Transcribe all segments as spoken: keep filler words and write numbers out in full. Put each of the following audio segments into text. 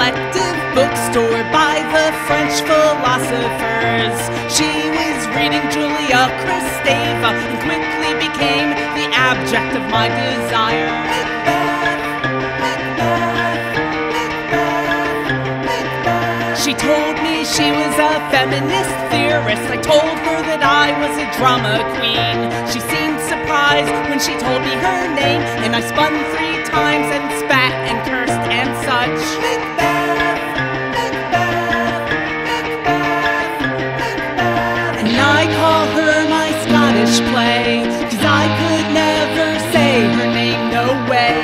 collective bookstore by the French philosophers. She was reading Julia Kristeva and quickly became the object of my desire. She told me she was a feminist theorist. I told her that I was a drama queen. She seemed surprised when she told me her name, and I spun three times and spat and cursed and such. Macbeth, Macbeth, Macbeth, Macbeth. And I call her my Scottish play, 'cause I could never say her name, no way.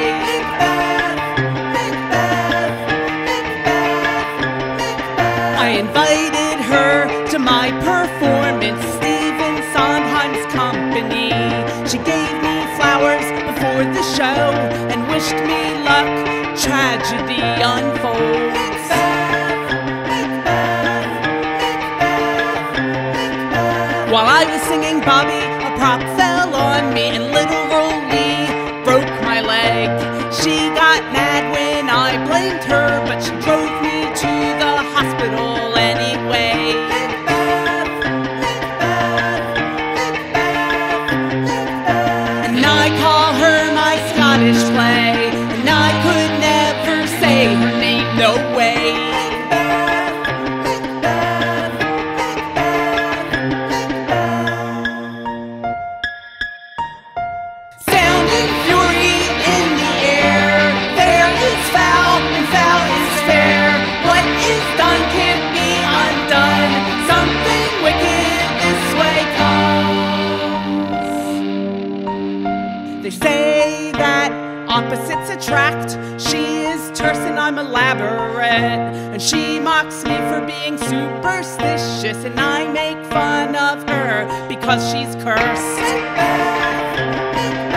I invited her to my performance, Stephen Sondheim's company. She gave me flowers before the show and wished me luck. Tragedy unfolds. While I was singing Bobby, a prop fell on me and literally broke my leg. She got mad when I blamed her, but she drove me to the hospital anyway. Macbeth, Macbeth, Macbeth, Macbeth. And I call her my Scottish play, and I could never say her name, no way. Macbeth, Macbeth, Macbeth, Macbeth. Sound and fury in the air. Fair is foul, and foul is fair. What is done can't be undone. Something wicked this way comes. They say that opposites attract. She is terse and I'm elaborate, and she mocks me for being superstitious, and I make fun of her because she's cursed. Macbeth, Macbeth.